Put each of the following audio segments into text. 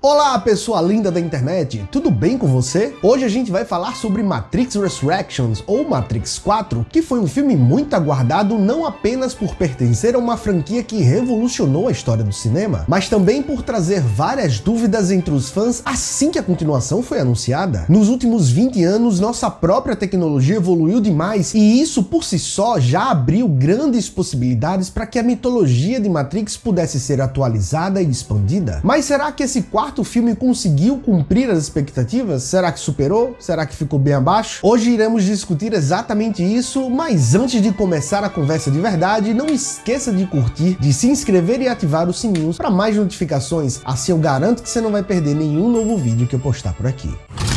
Olá, pessoa linda da internet, tudo bem com você? Hoje a gente vai falar sobre Matrix Resurrections, ou Matrix 4, que foi um filme muito aguardado não apenas por pertencer a uma franquia que revolucionou a história do cinema, mas também por trazer várias dúvidas entre os fãs assim que a continuação foi anunciada. Nos últimos 20 anos, nossa própria tecnologia evoluiu demais e isso por si só já abriu grandes possibilidades para que a mitologia de Matrix pudesse ser atualizada e expandida. Mas será que esse quarto filme conseguiu cumprir as expectativas? Será que superou? Será que ficou bem abaixo? Hoje iremos discutir exatamente isso, mas antes de começar a conversa de verdade, não esqueça de curtir, de se inscrever e ativar os sininhos para mais notificações, assim eu garanto que você não vai perder nenhum novo vídeo que eu postar por aqui.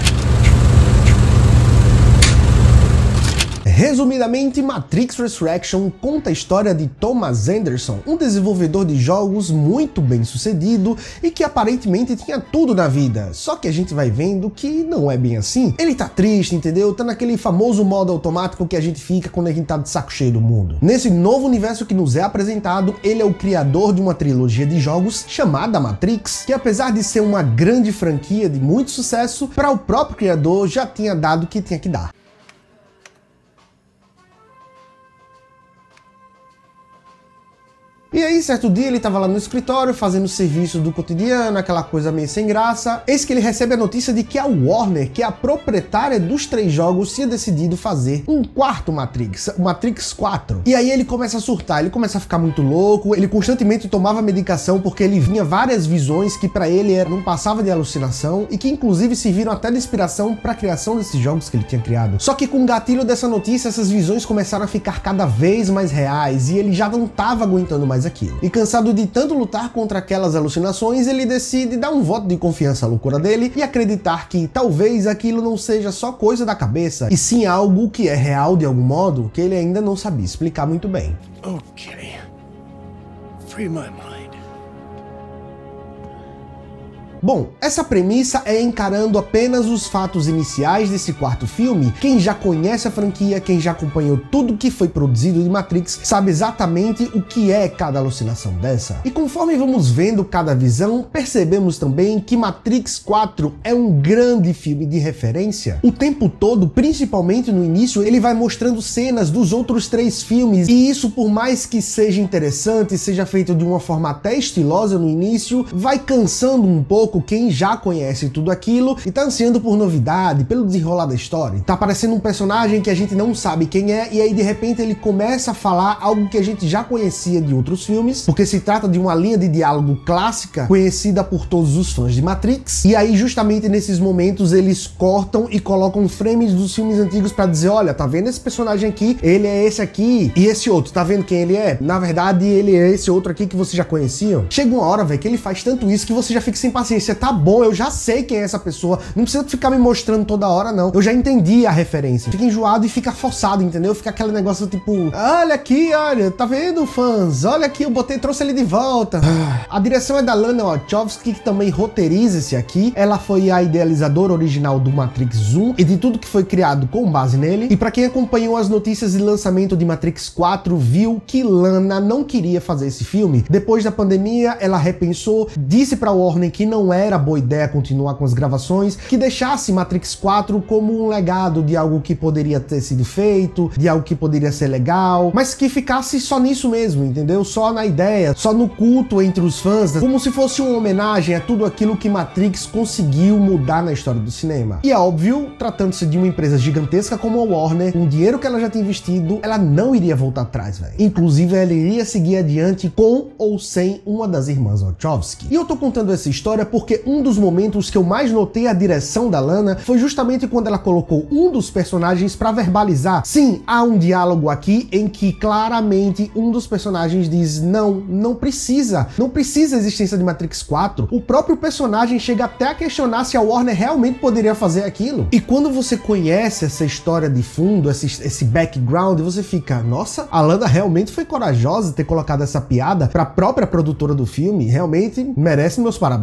Resumidamente, Matrix Resurrection conta a história de Thomas Anderson, um desenvolvedor de jogos muito bem sucedido e que aparentemente tinha tudo na vida, só que a gente vai vendo que não é bem assim. Ele tá triste, entendeu? Tá naquele famoso modo automático que a gente fica quando a gente tá de saco cheio do mundo. Nesse novo universo que nos é apresentado, ele é o criador de uma trilogia de jogos chamada Matrix, que apesar de ser uma grande franquia de muito sucesso, para o próprio criador já tinha dado o que tinha que dar. E aí, certo dia, ele tava lá no escritório, fazendo o serviço do cotidiano, aquela coisa meio sem graça. Eis que ele recebe a notícia de que a Warner, que é a proprietária dos 3 jogos, tinha decidido fazer um quarto Matrix, o Matrix 4. E aí ele começa a surtar, ele começa a ficar muito louco, ele constantemente tomava medicação porque ele vinha várias visões que pra ele não passava de alucinação e que inclusive serviram até de inspiração pra criação desses jogos que ele tinha criado. Só que com o gatilho dessa notícia, essas visões começaram a ficar cada vez mais reais e ele já não tava aguentando mais aquilo. E cansado de tanto lutar contra aquelas alucinações, ele decide dar um voto de confiança à loucura dele e acreditar que talvez aquilo não seja só coisa da cabeça, e sim algo que é real de algum modo, que ele ainda não sabia explicar muito bem. Okay. Free my mind. Bom, essa premissa é encarando apenas os fatos iniciais desse quarto filme. Quem já conhece a franquia, quem já acompanhou tudo que foi produzido de Matrix, sabe exatamente o que é cada alucinação dessa. E conforme vamos vendo cada visão, percebemos também que Matrix 4 é um grande filme de referência. O tempo todo, principalmente no início, ele vai mostrando cenas dos outros 3 filmes, e isso, por mais que seja interessante, seja feito de uma forma até estilosa no início, vai cansando um pouco quem já conhece tudo aquilo e tá ansiando por novidade, pelo desenrolar da história. Tá aparecendo um personagem que a gente não sabe quem é, e aí de repente ele começa a falar algo que a gente já conhecia de outros filmes, porque se trata de uma linha de diálogo clássica, conhecida por todos os fãs de Matrix, e aí justamente nesses momentos eles cortam e colocam frames dos filmes antigos pra dizer, olha, tá vendo esse personagem aqui? Ele é esse aqui, e esse outro, tá vendo quem ele é? Na verdade, ele é esse outro aqui que vocês já conheciam. Chega uma hora, velho, que ele faz tanto isso que você já fica sem paciência. Tá bom, eu já sei quem é essa pessoa, não precisa ficar me mostrando toda hora não, eu já entendi a referência. Fica enjoado e fica forçado, entendeu? Fica aquele negócio tipo, olha aqui, olha, tá vendo, fãs? Olha aqui, eu trouxe ele de volta. A direção é da Lana Wachowski, que também roteiriza esse aqui. Ela foi a idealizadora original do Matrix 1 e de tudo que foi criado com base nele. E pra quem acompanhou as notícias de lançamento de Matrix 4, viu que Lana não queria fazer esse filme. Depois da pandemia, ela repensou, disse pra Warner que não era boa ideia continuar com as gravações, que deixasse Matrix 4 como um legado de algo que poderia ter sido feito, de algo que poderia ser legal, mas que ficasse só nisso mesmo, entendeu? Só na ideia, só no culto entre os fãs, como se fosse uma homenagem a tudo aquilo que Matrix conseguiu mudar na história do cinema. E é óbvio, tratando-se de uma empresa gigantesca como a Warner, com o dinheiro que ela já tinha investido, ela não iria voltar atrás, velho. Inclusive, ela iria seguir adiante com ou sem uma das irmãs Wachowski. E eu tô contando essa história porque um dos momentos que eu mais notei a direção da Lana foi justamente quando ela colocou um dos personagens para verbalizar. Sim, há um diálogo aqui em que claramente um dos personagens diz não precisa a existência de Matrix 4. O próprio personagem chega até a questionar se a Warner realmente poderia fazer aquilo. E quando você conhece essa história de fundo, esse background, você fica, nossa, a Lana realmente foi corajosa ter colocado essa piada para a própria produtora do filme, realmente merece meus parabéns. Só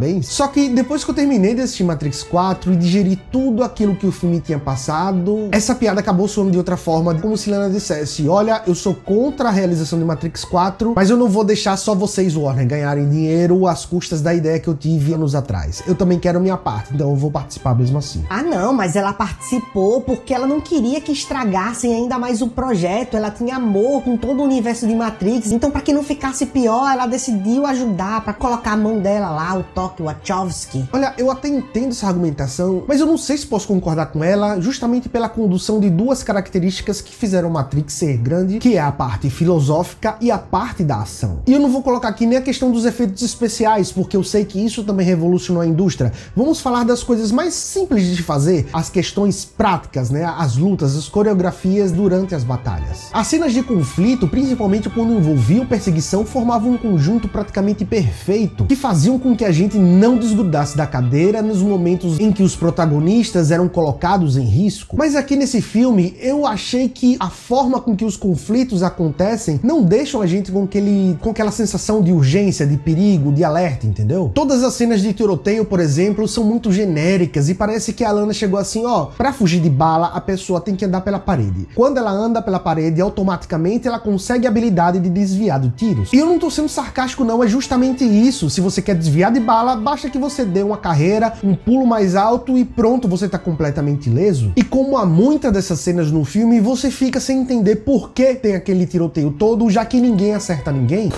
Só que depois que eu terminei de assistir Matrix 4 e digerir tudo aquilo que o filme tinha passado, essa piada acabou soando de outra forma, como se Lana dissesse: olha, eu sou contra a realização de Matrix 4, mas eu não vou deixar só vocês, Warner, ganharem dinheiro às custas da ideia que eu tive anos atrás. Eu também quero a minha parte, então eu vou participar mesmo assim. Ah não, mas ela participou porque ela não queria que estragassem ainda mais o projeto. Ela tinha amor com todo o universo de Matrix, então para que não ficasse pior, ela decidiu ajudar, para colocar a mão dela lá, o toque Wachowski. Olha, eu até entendo essa argumentação, mas eu não sei se posso concordar com ela, justamente pela condução de duas características que fizeram Matrix ser grande, que é a parte filosófica e a parte da ação. E eu não vou colocar aqui nem a questão dos efeitos especiais, porque eu sei que isso também revolucionou a indústria. Vamos falar das coisas mais simples de fazer, as questões práticas, né? As lutas, as coreografias durante as batalhas. As cenas de conflito, principalmente quando envolviam perseguição, formavam um conjunto praticamente perfeito, que faziam com que a gente não desgrudasse da cadeira nos momentos em que os protagonistas eram colocados em risco. Mas aqui nesse filme, eu achei que a forma com que os conflitos acontecem não deixam a gente com aquela sensação de urgência, de perigo, de alerta, entendeu? Todas as cenas de tiroteio, por exemplo, são muito genéricas e parece que a Lana chegou assim, ó, pra fugir de bala, a pessoa tem que andar pela parede. Quando ela anda pela parede, automaticamente ela consegue a habilidade de desviar de tiros. E eu não tô sendo sarcástico não, é justamente isso. Se você quer desviar de bala, basta que você dê uma carreira, um pulo mais alto e pronto, você tá completamente ileso. E como há muitas dessas cenas no filme, você fica sem entender por que tem aquele tiroteio todo, já que ninguém acerta ninguém.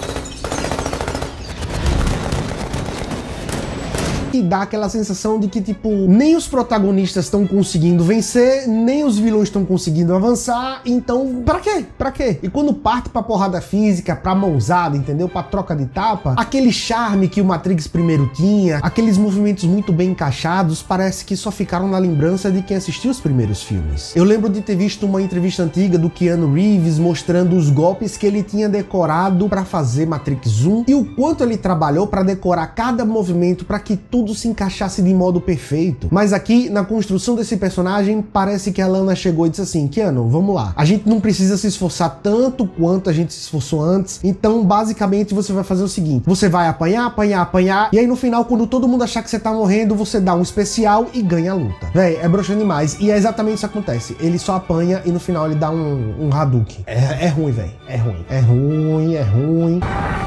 E dá aquela sensação de que, tipo, nem os protagonistas estão conseguindo vencer, nem os vilões estão conseguindo avançar, então, pra quê? Pra quê? E quando parte pra porrada física, pra mãozada, entendeu? Pra troca de tapa, aquele charme que o Matrix primeiro tinha, aqueles movimentos muito bem encaixados, parece que só ficaram na lembrança de quem assistiu os primeiros filmes. Eu lembro de ter visto uma entrevista antiga do Keanu Reeves mostrando os golpes que ele tinha decorado pra fazer Matrix 1 e o quanto ele trabalhou pra decorar cada movimento pra que tudo se encaixasse de modo perfeito. Mas aqui, na construção desse personagem, parece que a Lana chegou e disse assim: Keanu, vamos lá, a gente não precisa se esforçar tanto quanto a gente se esforçou antes, então basicamente você vai fazer o seguinte, você vai apanhar, apanhar, apanhar, e aí no final, quando todo mundo achar que você tá morrendo, você dá um especial e ganha a luta. Véi, é broxante demais, e é exatamente isso que acontece, ele só apanha e no final ele dá um Hadouken. É ruim, véi, é ruim. É ruim, é ruim.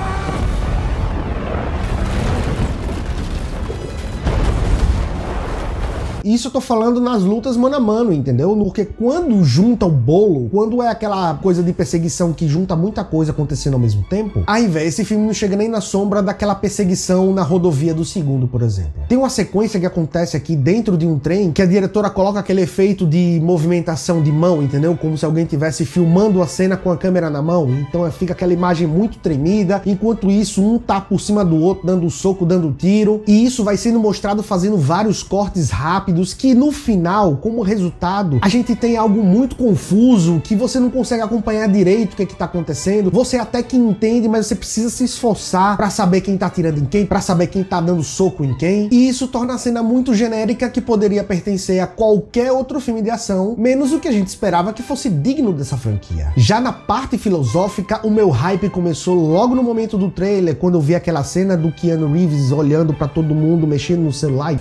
Isso eu tô falando nas lutas mano a mano, entendeu? Porque quando junta o bolo, quando é aquela coisa de perseguição que junta muita coisa acontecendo ao mesmo tempo, aí, velho, esse filme não chega nem na sombra daquela perseguição na rodovia do segundo, por exemplo. Tem uma sequência que acontece aqui dentro de um trem, que a diretora coloca aquele efeito de movimentação de mão, entendeu? Como se alguém estivesse filmando a cena com a câmera na mão. Então fica aquela imagem muito tremida, enquanto isso um tá por cima do outro, dando soco, dando tiro, e isso vai sendo mostrado fazendo vários cortes rápidos, que no final, como resultado, a gente tem algo muito confuso, que você não consegue acompanhar direito o que tá acontecendo. Você até que entende, mas você precisa se esforçar pra saber quem tá atirando em quem, pra saber quem tá dando soco em quem, e isso torna a cena muito genérica, que poderia pertencer a qualquer outro filme de ação, menos o que a gente esperava que fosse digno dessa franquia. Já na parte filosófica, o meu hype começou logo no momento do trailer, quando eu vi aquela cena do Keanu Reeves olhando pra todo mundo, mexendo no celular.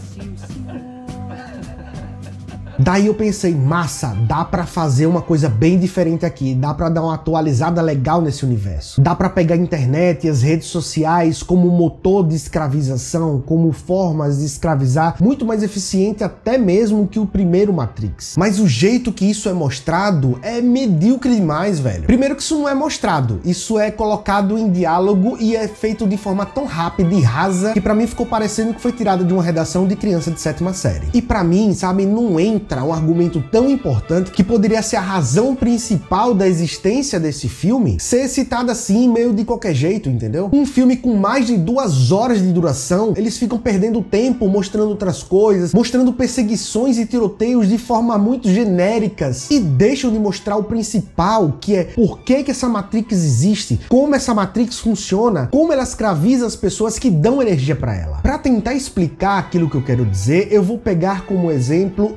Daí eu pensei, massa, dá pra fazer uma coisa bem diferente aqui, dá pra dar uma atualizada legal nesse universo. Dá pra pegar a internet e as redes sociais como motor de escravização, como formas de escravizar, muito mais eficiente até mesmo que o primeiro Matrix. Mas o jeito que isso é mostrado é medíocre demais, velho. Primeiro que isso não é mostrado, isso é colocado em diálogo e é feito de forma tão rápida e rasa que pra mim ficou parecendo que foi tirado de uma redação de criança de 7ª série. E pra mim, sabe, não entra um argumento tão importante que poderia ser a razão principal da existência desse filme ser citado assim meio de qualquer jeito, entendeu? Um filme com mais de 2 horas de duração, eles ficam perdendo tempo mostrando outras coisas, mostrando perseguições e tiroteios de forma muito genéricas e deixam de mostrar o principal, que é por que essa Matrix existe, como essa Matrix funciona, como ela escraviza as pessoas que dão energia para ela. Para tentar explicar aquilo que eu quero dizer, eu vou pegar como exemplo uma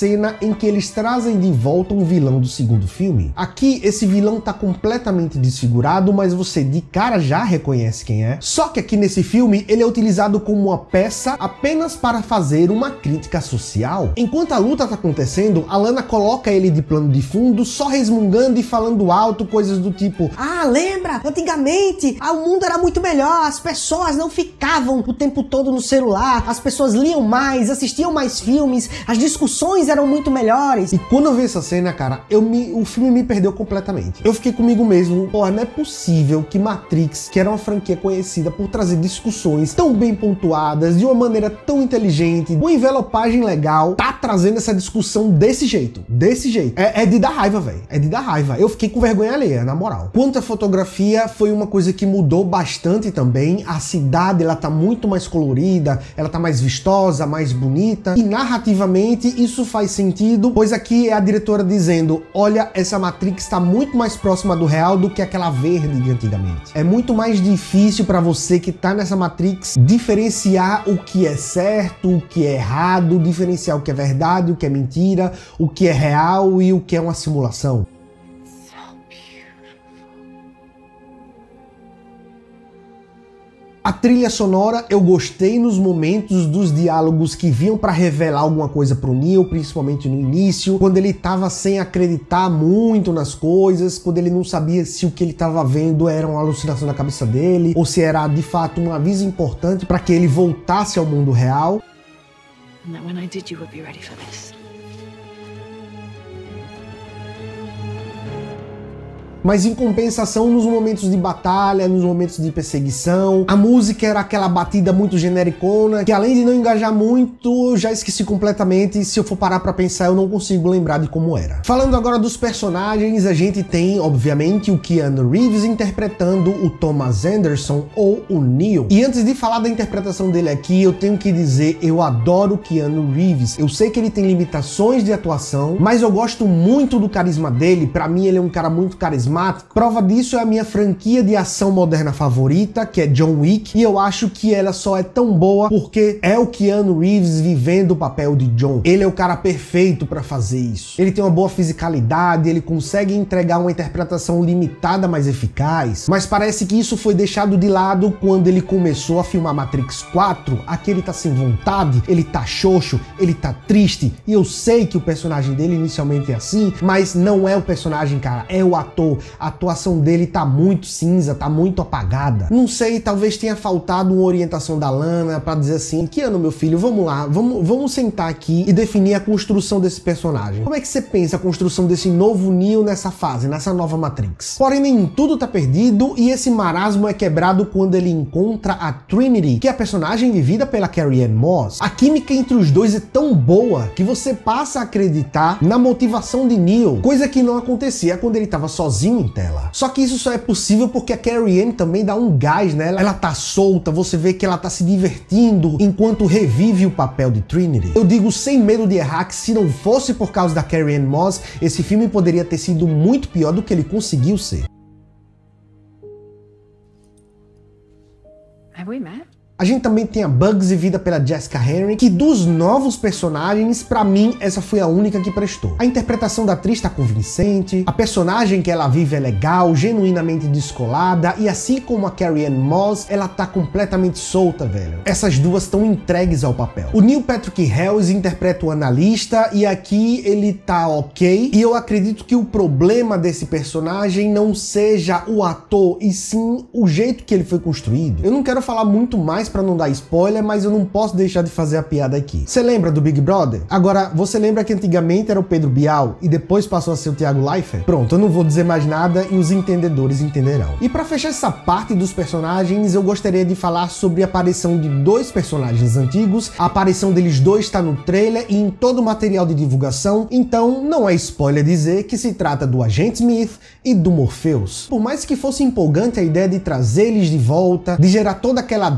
cena em que eles trazem de volta um vilão do segundo filme. Aqui, esse vilão tá completamente desfigurado, mas você de cara já reconhece quem é. Só que aqui nesse filme, ele é utilizado como uma peça apenas para fazer uma crítica social. Enquanto a luta tá acontecendo, a Lana coloca ele de plano de fundo, só resmungando e falando alto, coisas do tipo: ah, lembra? Antigamente, o mundo era muito melhor, as pessoas não ficavam o tempo todo no celular, as pessoas liam mais, assistiam mais filmes, as discussões eram muito melhores. E quando eu vi essa cena, cara, o filme me perdeu completamente. Eu fiquei comigo mesmo, porra, não é possível que Matrix, que era uma franquia conhecida por trazer discussões tão bem pontuadas, de uma maneira tão inteligente, com envelopagem legal, tá trazendo essa discussão desse jeito. Desse jeito. É de dar raiva, velho. É de dar raiva. Eu fiquei com vergonha alheia, na moral. Quanto à fotografia, foi uma coisa que mudou bastante também. A cidade, ela tá muito mais colorida, ela tá mais vistosa, mais bonita. E narrativamente, isso faz sentido, pois aqui é a diretora dizendo: olha, essa Matrix tá muito mais próxima do real do que aquela verde de antigamente. É muito mais difícil para você que tá nessa Matrix diferenciar o que é certo, o que é errado, diferenciar o que é verdade, o que é mentira, o que é real e o que é uma simulação. A trilha sonora eu gostei nos momentos dos diálogos que vinham para revelar alguma coisa pro Neo, principalmente no início, quando ele tava sem acreditar muito nas coisas, quando ele não sabia se o que ele tava vendo era uma alucinação da cabeça dele, ou se era de fato um aviso importante para que ele voltasse ao mundo real. And that when I did, you would be ready for this. Mas em compensação, nos momentos de batalha, nos momentos de perseguição, a música era aquela batida muito genericona, que além de não engajar muito, eu já esqueci completamente, e se eu for parar pra pensar, eu não consigo lembrar de como era. Falando agora dos personagens, a gente tem, obviamente, o Keanu Reeves interpretando o Thomas Anderson, ou o Neo. E antes de falar da interpretação dele aqui, eu tenho que dizer, eu adoro o Keanu Reeves. Eu sei que ele tem limitações de atuação, mas eu gosto muito do carisma dele. Pra mim, ele é um cara muito carismático. Prova disso é a minha franquia de ação moderna favorita, que é John Wick, e eu acho que ela só é tão boa porque é o Keanu Reeves vivendo o papel de John. Ele é o cara perfeito para fazer isso. Ele tem uma boa fisicalidade, ele consegue entregar uma interpretação limitada, mas eficaz, mas parece que isso foi deixado de lado quando ele começou a filmar Matrix 4. Aqui ele tá sem vontade, ele tá xoxo, ele tá triste, e eu sei que o personagem dele inicialmente é assim, mas não é o personagem, cara, é o ator. A atuação dele tá muito cinza, tá muito apagada. Não sei, talvez tenha faltado uma orientação da Lana pra dizer assim: Keanu, meu filho, vamos lá, vamos sentar aqui e definir a construção desse personagem. Como é que você pensa a construção desse novo Neo nessa fase, nessa nova Matrix? Porém, nem tudo tá perdido, e esse marasmo é quebrado quando ele encontra a Trinity, que é a personagem vivida pela Carrie-Anne Moss. A química entre os dois é tão boa que você passa a acreditar na motivação de Neo, coisa que não acontecia quando ele tava sozinho em tela. Só que isso só é possível porque a Carrie-Anne também dá um gás nela. Ela tá solta, você vê que ela tá se divertindo enquanto revive o papel de Trinity. Eu digo sem medo de errar que se não fosse por causa da Carrie-Anne Moss, esse filme poderia ter sido muito pior do que ele conseguiu ser. Have we met? A gente também tem a Bugsy, vida pela Jessica Henry, que dos novos personagens, pra mim, essa foi a única que prestou. A interpretação da atriz tá convincente, a personagem que ela vive é legal, genuinamente descolada, e assim como a Carrie-Anne Moss, ela tá completamente solta, velho. Essas duas estão entregues ao papel. O Neil Patrick Harris interpreta o analista, e aqui ele tá ok, e eu acredito que o problema desse personagem não seja o ator, e sim o jeito que ele foi construído. Eu não quero falar muito mais pra não dar spoiler, mas eu não posso deixar de fazer a piada aqui. Você lembra do Big Brother? Agora, você lembra que antigamente era o Pedro Bial e depois passou a ser o Thiago Leifert? Pronto, eu não vou dizer mais nada e os entendedores entenderão. E pra fechar essa parte dos personagens, eu gostaria de falar sobre a aparição de dois personagens antigos. A aparição deles dois está no trailer e em todo o material de divulgação, então não é spoiler dizer que se trata do Agente Smith e do Morpheus. Por mais que fosse empolgante a ideia de trazer eles de volta, de gerar toda aquela dúvida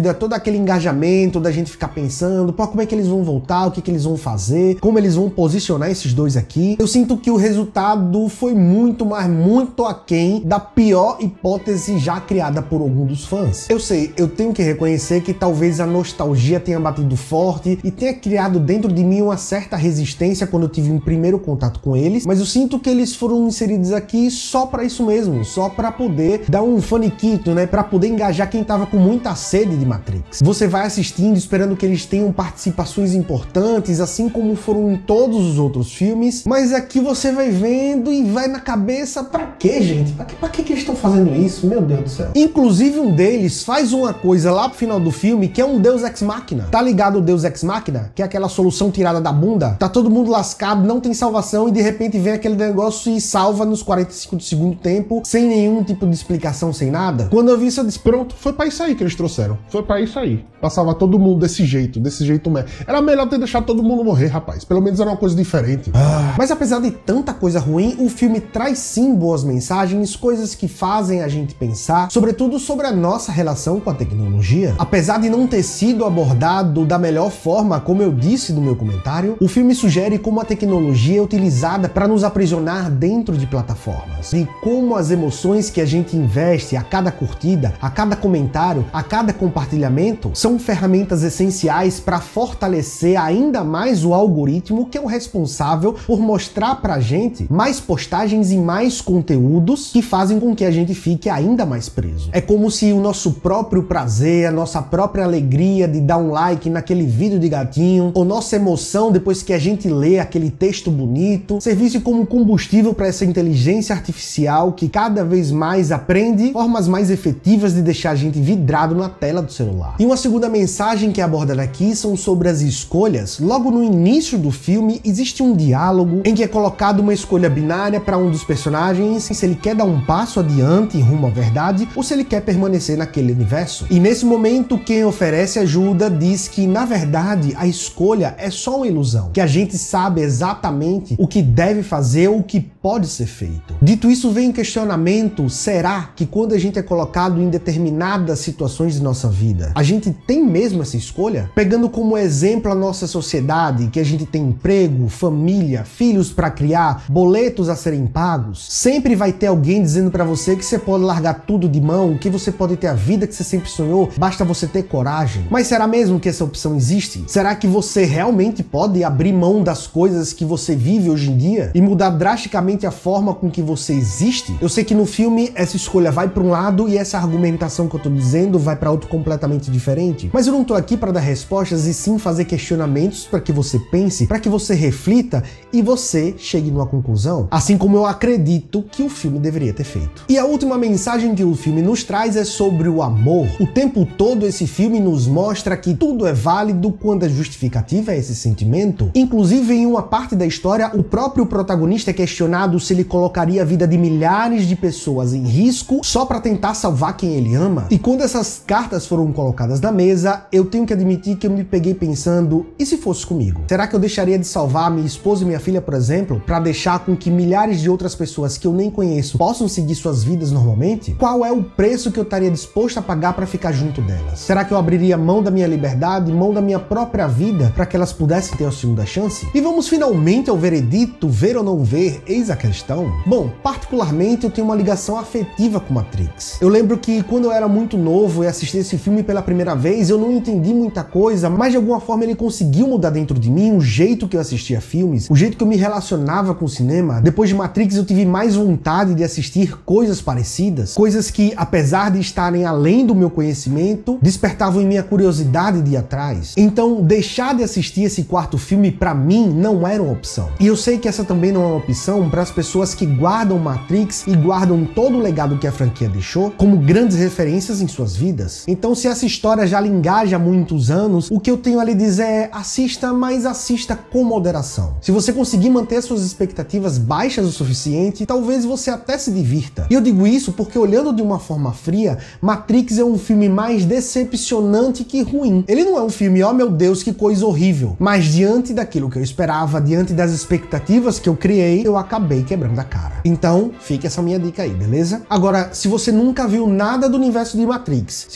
dúvida, todo aquele engajamento da gente ficar pensando, pô, como é que eles vão voltar, o que eles vão fazer, como eles vão posicionar esses dois aqui. Eu sinto que o resultado foi muito, mas muito aquém da pior hipótese já criada por algum dos fãs. Eu sei, eu tenho que reconhecer que talvez a nostalgia tenha batido forte e tenha criado dentro de mim uma certa resistência quando eu tive um primeiro contato com eles, mas eu sinto que eles foram inseridos aqui só pra isso mesmo, só pra poder dar um faniquito, né, pra poder engajar quem tava com muita sede de Matrix. Você vai assistindo esperando que eles tenham participações importantes, assim como foram em todos os outros filmes, mas aqui você vai vendo e vai na cabeça, pra quê, gente? Pra que eles estão fazendo isso? Meu Deus do céu. Inclusive um deles faz uma coisa lá pro final do filme que é um Deus Ex Machina. Tá ligado o Deus Ex Machina? Que é aquela solução tirada da bunda? Tá todo mundo lascado, não tem salvação e de repente vem aquele negócio e salva nos 45 do segundo tempo, sem nenhum tipo de explicação, sem nada. Quando eu vi isso eu disse, pronto, foi pra isso aí que eles trouxeram. Foi pra isso aí. Pra salvar todo mundo desse jeito mesmo. Era melhor ter deixado todo mundo morrer, rapaz. Pelo menos era uma coisa diferente. Mas apesar de tanta coisa ruim, o filme traz sim boas mensagens, coisas que fazem a gente pensar, sobretudo sobre a nossa relação com a tecnologia. Apesar de não ter sido abordado da melhor forma, como eu disse no meu comentário, o filme sugere como a tecnologia é utilizada para nos aprisionar dentro de plataformas. E como as emoções que a gente investe a cada curtida, a cada comentário, a cada compartilhamento, são ferramentas essenciais para fortalecer ainda mais o algoritmo que é o responsável por mostrar pra gente mais postagens e mais conteúdos que fazem com que a gente fique ainda mais preso. É como se o nosso próprio prazer, a nossa própria alegria de dar um like naquele vídeo de gatinho, ou nossa emoção depois que a gente lê aquele texto bonito, servisse como combustível para essa inteligência artificial que cada vez mais aprende formas mais efetivas de deixar a gente vidrado na tela do celular. E uma segunda mensagem que é abordada aqui são sobre as escolhas. Logo no início do filme existe um diálogo em que é colocado uma escolha binária para um dos personagens, se ele quer dar um passo adiante rumo à verdade ou se ele quer permanecer naquele universo. E nesse momento quem oferece ajuda diz que na verdade a escolha é só uma ilusão, que a gente sabe exatamente o que deve fazer ou o que pode ser feito. Dito isso, vem o questionamento: será que quando a gente é colocado em determinadas situações de nossa vida, a gente tem mesmo essa escolha? Pegando como exemplo a nossa sociedade, que a gente tem emprego, família, filhos para criar, boletos a serem pagos, sempre vai ter alguém dizendo para você que você pode largar tudo de mão, que você pode ter a vida que você sempre sonhou, basta você ter coragem. Mas será mesmo que essa opção existe? Será que você realmente pode abrir mão das coisas que você vive hoje em dia e mudar drasticamente a forma com que você existe? Eu sei que no filme essa escolha vai para um lado e essa argumentação que eu tô dizendo vai para outro completamente diferente, mas eu não tô aqui para dar respostas e sim fazer questionamentos para que você pense, para que você reflita e você chegue numa conclusão, assim como eu acredito que o filme deveria ter feito. E a última mensagem que o filme nos traz é sobre o amor. O tempo todo esse filme nos mostra que tudo é válido quando a justificativa é esse sentimento. Inclusive, em uma parte da história, o próprio protagonista é questionado se ele colocaria a vida de milhares de pessoas em risco só para tentar salvar quem ele ama. E quando essas cartas foram colocadas na mesa, eu tenho que admitir que eu me peguei pensando, e se fosse comigo? Será que eu deixaria de salvar minha esposa e minha filha, por exemplo, para deixar com que milhares de outras pessoas que eu nem conheço possam seguir suas vidas normalmente? Qual é o preço que eu estaria disposto a pagar para ficar junto delas? Será que eu abriria mão da minha liberdade, mão da minha própria vida, para que elas pudessem ter a segunda chance? E vamos finalmente ao veredito, ver ou não ver, eis a questão. Bom, particularmente eu tenho uma ligação afetiva com Matrix. Eu lembro que quando eu era muito novo e assisti esse filme pela primeira vez, eu não entendi muita coisa, mas de alguma forma ele conseguiu mudar dentro de mim o jeito que eu assistia filmes, o jeito que eu me relacionava com o cinema. Depois de Matrix eu tive mais vontade de assistir coisas parecidas, coisas que, apesar de estarem além do meu conhecimento, despertavam em minha curiosidade de ir atrás. Então, deixar de assistir esse quarto filme pra mim não era uma opção. E eu sei que essa também não é uma opção para as pessoas que guardam Matrix e guardam todo o legado que a franquia deixou como grandes referências em suas vidas. Então, se essa história já lhe engaja há muitos anos, o que eu tenho a lhe dizer é: assista, mas assista com moderação. Se você conseguir manter suas expectativas baixas o suficiente, talvez você até se divirta. E eu digo isso porque, olhando de uma forma fria, Matrix é um filme mais decepcionante que ruim. Ele não é um filme, oh meu Deus, que coisa horrível, mas diante daquilo que eu esperava, diante das expectativas que eu criei, eu acabei quebrando a cara. Então, fica essa minha dica aí, beleza? Agora, se você nunca viu nada do universo de Matrix, se você não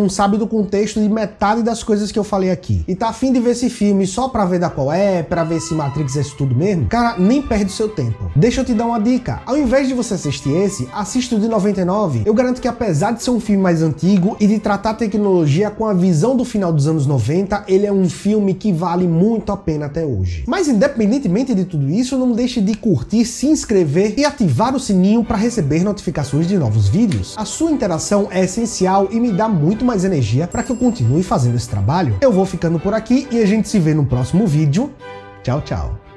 não sabe do contexto de metade das coisas que eu falei aqui, e tá afim de ver esse filme só pra ver da qual é, pra ver se Matrix é isso tudo mesmo, cara, nem perde o seu tempo. Deixa eu te dar uma dica, ao invés de você assistir esse, assista o de 99. Eu garanto que apesar de ser um filme mais antigo e de tratar a tecnologia com a visão do final dos anos 90, ele é um filme que vale muito a pena até hoje. Mas independentemente de tudo isso, não deixe de curtir, se inscrever e ativar o sininho para receber notificações de novos vídeos. A sua interação é essencial e me dá muito mais energia para que eu continue fazendo esse trabalho. Eu vou ficando por aqui e a gente se vê no próximo vídeo. Tchau, tchau.